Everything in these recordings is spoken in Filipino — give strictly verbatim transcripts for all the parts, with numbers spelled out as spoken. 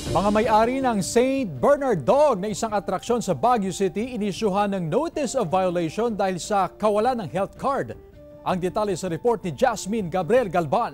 Mga may-ari ng Saint Bernard Dog na isang atraksyon sa Baguio City inisyuhan ng notice of violation dahil sa kawalan ng health card. Ang detalye sa report ni Jasmine Gabriel Galban.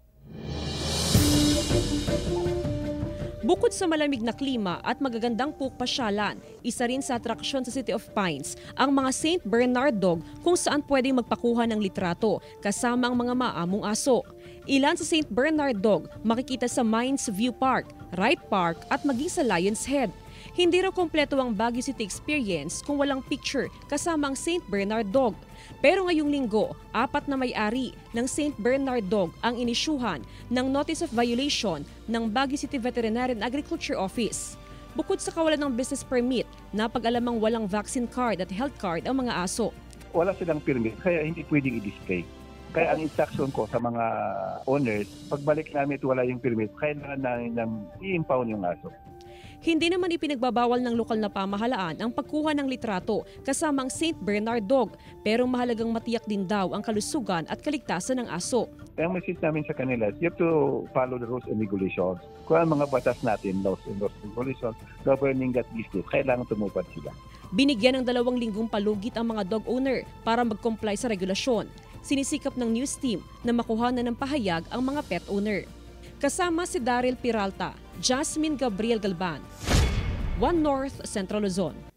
Bukod sa malamig na klima at magagandang pukpasyalan, isa rin sa atraksyon sa City of Pines ang mga Saint Bernard Dog kung saan pwedeng magpakuha ng litrato kasama ang mga maamong aso. Ilan sa Saint Bernard Dog makikita sa Mines View Park, Wright Park at maging sa Lion's Head. Hindi raw kompleto ang Baguio City experience kung walang picture kasama ang Saint Bernard Dog. Pero ngayong linggo, apat na may-ari ng Saint Bernard Dog ang inisyuhan ng Notice of Violation ng Baguio City Veterinary and Agriculture Office. Bukod sa kawalan ng business permit, napag-alamang walang vaccine card at health card ang mga aso. Wala silang permit kaya hindi pwedeng i-display. Kaya ang instruction ko sa mga owners, pagbalik namin at wala yung permit, kailangan namin ng i-impound yung aso. Hindi naman ipinagbabawal ng lokal na pamahalaan ang pagkuha ng litrato kasama ang Saint Bernard Dog, pero mahalagang matiyak din daw ang kalusugan at kaligtasan ng aso. Ang message namin sa kanila, you have to follow the rules and regulations. Kung ang mga batas natin, laws and regulations, governing that business, kailangan tumupad sila. Binigyan ng dalawang linggong palugit ang mga dog owner para mag-comply sa regulasyon. Sinisikap ng news team na makuhanan ng pahayag ang mga pet owner. Kasama si Daryl Peralta, Jasmine Gabriel Galban, One North Central Luzon.